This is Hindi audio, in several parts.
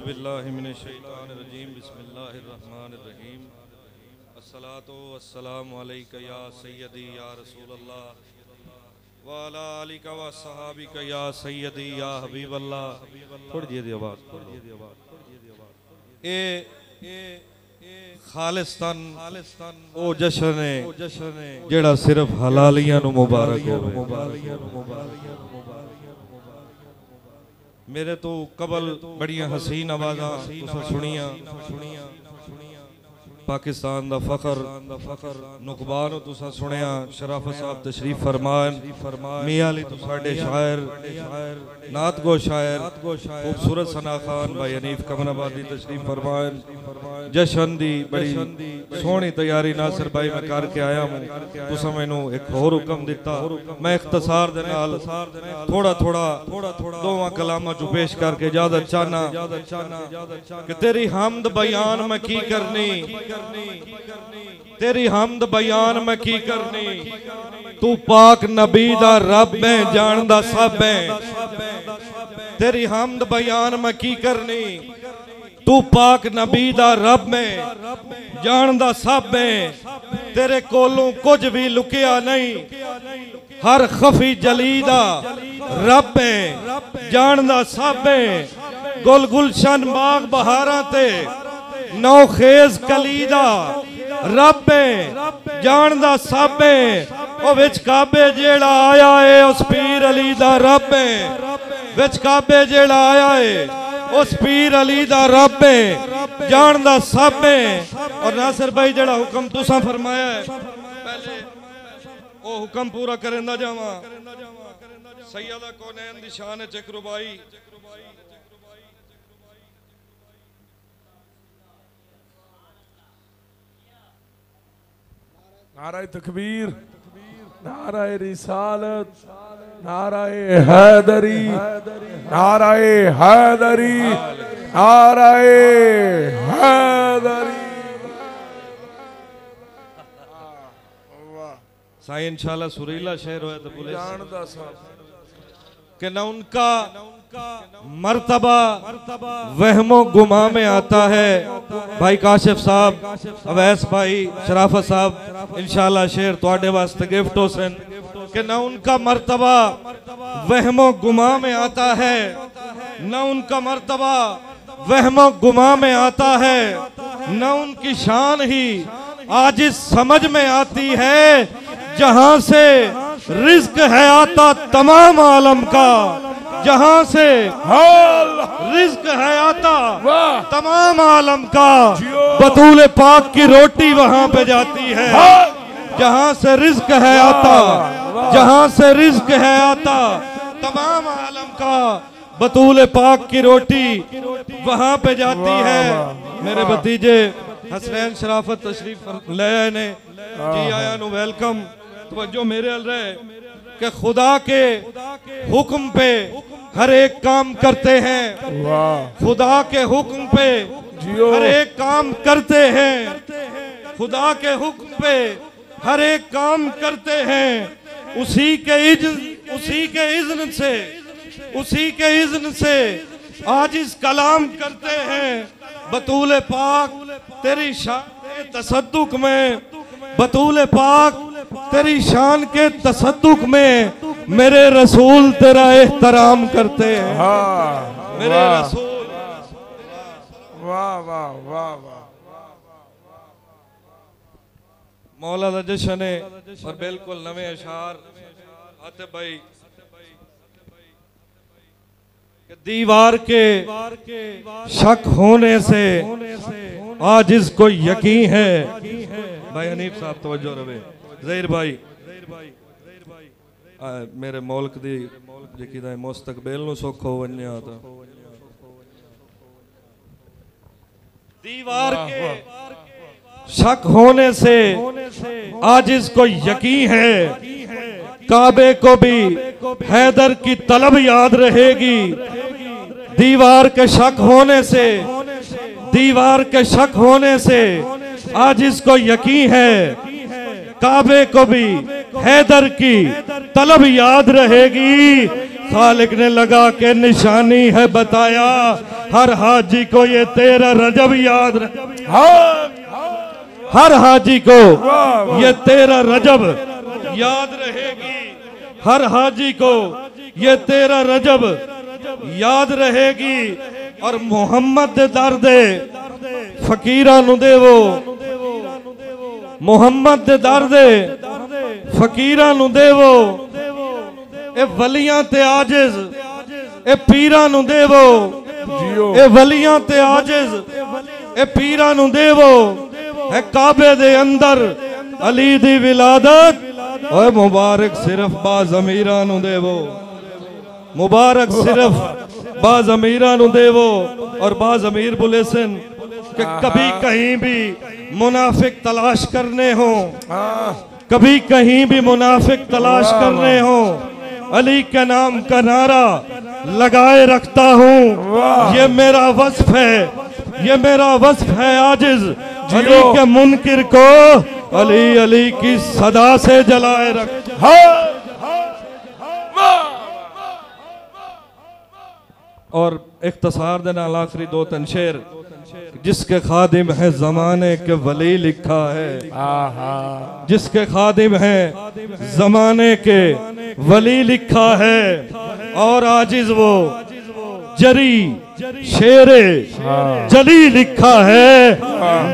औज़ुबिल्लाहि मिनश्शैतानिर्रजीम बिस्मिल्लाहिर्रहमानिर्रहीम अस्सलातु वस्सलामु अलैका या सय्यदी या रसूलल्लाह व अला आलिका व सहाबिका या सय्यदी या हबीबल्लाह। थोड़ी जी आवाज़ ए खालिस्तान ओ जश्न है जेड़ा सिर्फ हलालियां नु मुबारक हो। मेरे तो कबल बड़ियां हसीन आवाज़ां तुसां सुनियां पाकिस्तान दा फखर नुकबान तुसां सुनिया शराफत साहब तशरीफ फरमान मियां अली तो साडे शायर नात गो शायर खूबसूरत सना खान भाई हनीफ कमराबादी तशरीफ फरमान। जशन दी बड़ी सोहनी तैयारी नासिर भाई मैं करके आया हूं। तुसां मैनू एक होर हुक्म दिता मैं इख्तिसार दे नाल थोड़ा थोड़ा दोवां कलामां चो पेश करके इजाजत चाहना कि तेरी हमद बयान मैं की करनी, तेरी हमद बयान मैं की करनी। तू पाक नबी दा रब है जानदा सब है। तेरी हमद बयान मैं की करनी। तू पाक नबी दा रब है जानदा सब है। तेरे कोलों कुछ भी लुकिया नहीं। हर खफी जली दा रब है जानदा सब है। गुल गुलशन बाग बहारा ते नौखेज कलीदा रब है जानदा सब है। ओ विच काबे जेड़ा आया है उस पीर अली दा रब है। विच काबे जेड़ा आया है उस पीर अली दा रब है जानदा सब है। और नासिर भाई जेड़ा हुक्म तुसां फरमाया है पहले ओ हुक्म पूरा करंदा जावां। सैयदा कौनैन दी शान च एक रुबाई नाराए तकबीर, नाराए रिसालत, नाराए हैदरी, नाराए हैदरी, नाराए हैदरी। साईं इंशाल्लाह सुरीला शेर होया तो बोले जानदा सब कि न उनका मर्तबा वहमो गुमा में आता है। भाई काशिफ साहब अवैस भाई शराफत साहब इंशाल्लाह शेर तुहाडे वास्ते गिफ्ट हो सन कि न उनका मर्तबा वहमो गुमा में आता है, न उनका मर्तबा वहमो गुमा में आता है, न उनकी शान ही आज इस समझ में आती है। जहां से रिज्क है आता तमाम आलम का, जहां से रिज्क है आता तमाम आलम का, बतूल पाक की रोटी वहां पे जाती है। जहां से रिज्क है आता, जहां से रिज्क है आता तमाम आलम का, बतूल पाक की रोटी वहां पे जाती है। मेरे भतीजे हसनैन शराफत तशरीफ ले आए ने जी आया नु वेलकम। तो मेरे अल रहे कि खुदा के हुक्म पे हर एक काम करते हैं। खुदा के हुक्म पे हर एक काम करते हैं। खुदा के हुक्म पे हर एक काम करते हैं। उसी के इज़्न से, उसी के इज़्न से आज इस कलाम करते हैं। बतूल पाक तेरी शान के तसद्दुक में, बतूल पाक तेरी शान के तसद्दुक में मेरे रसूल तेरा एहतराम करते हैं। मेरे रसूल वाह वाह वाह वाह। मौला दा जश्न है और बिल्कुल नवे अशार आते भाई दीवार के शक होने से आज इसको यकीन है। भाई हनीफ साहब तवज्जो रवे ज़हीर भाई मेरे मुल्क दी जेकी दा मुस्तकबिल नु सुख हो वन्या ता दीवार के शक होने से आज इसको यकीन है। काबे को भी हैदर की तलब याद रहेगी। दीवार के शक होने से, दीवार के शक होने से आज इसको यकीन है। काबे को भी हैदर की तलब याद रहेगी। खालिक ने लगा के निशानी है बताया, हर हाजी को ये 13 रजब याद रहे। हर हाजी को ये 13 रजब याद रहेगी, हर हाजी को ये 13 रजब याद रहेगी। और मोहम्मद दे दर्दे फकीरां नू देवो, मोहम्मद दे दर्दे फकीरां नू देवो, ए वलियां ते आजिज ए पीरां नू देवो, ए वलियां ते आजिज ए पीरां नू देवो। है काबे दे अंदर अली दी विलादत, ओए मुबारक सिर्फ बाज़मीरां नू देवो, मुबारक सिर्फ बाज़मीरां नू देवो। और बाज़मीर बुलेसन कि कभी कहीं भी मुनाफिक तलाश करने हो, कभी कहीं भी मुनाफिक तलाश करने हो, अली के नाम का नारा लगाए रखता हूँ। ये मेरा वस्फ है, ये मेरा वस्फ है आजिज, अली के मुनकिर को अली अली की सदा से जलाए रख। और इख्तिसार दे नाल आखिरी 2-3 शेर, जिसके खादिम है जमाने के वली लिखा है, जिसके खादिम है जमाने के वली लिखा है। और आजिज वो जरी शेरे जली लिखा है।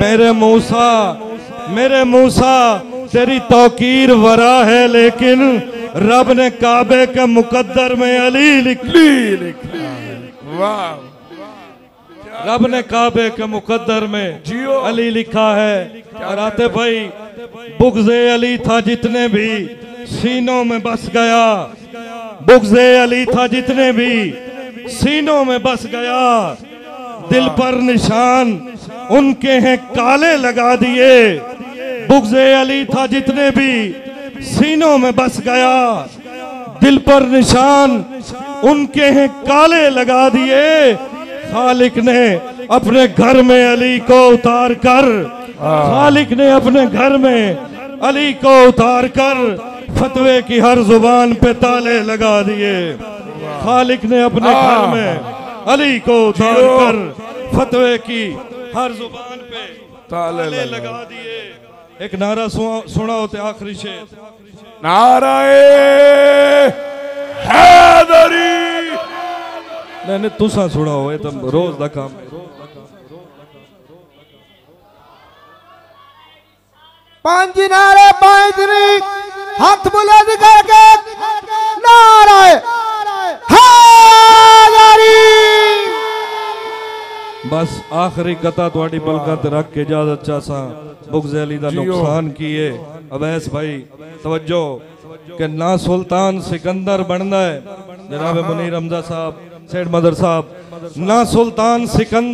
मेरे मूसा तेरी तौकीर वरा है, लेकिन रब ने काबे के मुकद्दर में अली लिखा। रब ने काबे के मुकद्दर में अली लिखा है। और आते भाई बुग़्ज़े अली था जितने भी सीनों में बस गया, बुग़्ज़े अली था जितने भी सीनों में बस गया। दिल पर निशान उनके हैं काले लगा दिए, बुग़्ज़े अली था जितने भी सीनों में बस गया। दिल पर निशान उनके हैं काले लगा दिए। खालिक ने अपने घर में अली को उतार कर, खालिक ने अपने घर में अली को उतार कर फतवे की हर जुबान पे ताले लगा दिए। खालिक ने अपने घर में अली को उतार कर फतवे की हर जुबान पे ताले लगा दिए। एक नारा सुनाओ ते आखिरी शेर, नाराए हैदरी। नहीं तुसा सुनाओ, ये तो रोज दा काम है। 5 नारे 5 हाथ बुलंद करके नाराए हैदरी। बस आखिरी कथा थोड़ी बलगत रख के इजाजत चासा बुग़्ज़े अली दा नुकसान किए। अवैस भाई तवज्जो कि ना सुल्तान सिकंदर बनना है, जनाब मुनीर हमजा साहब, सेठ मदर साहब, ना सुल्तान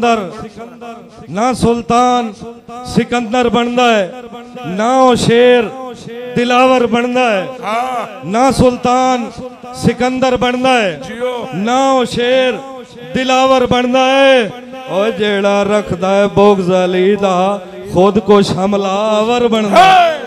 सिकंदर बनना है, ना ओ शेर दिलावर बनना है। ना सुल्तान सिकंदर बनना है, ना ओ शेर दिलावर बनना है। और जेड़ा रखदा है बुग़्ज़े अली दा खुद को हमलावर बनना है।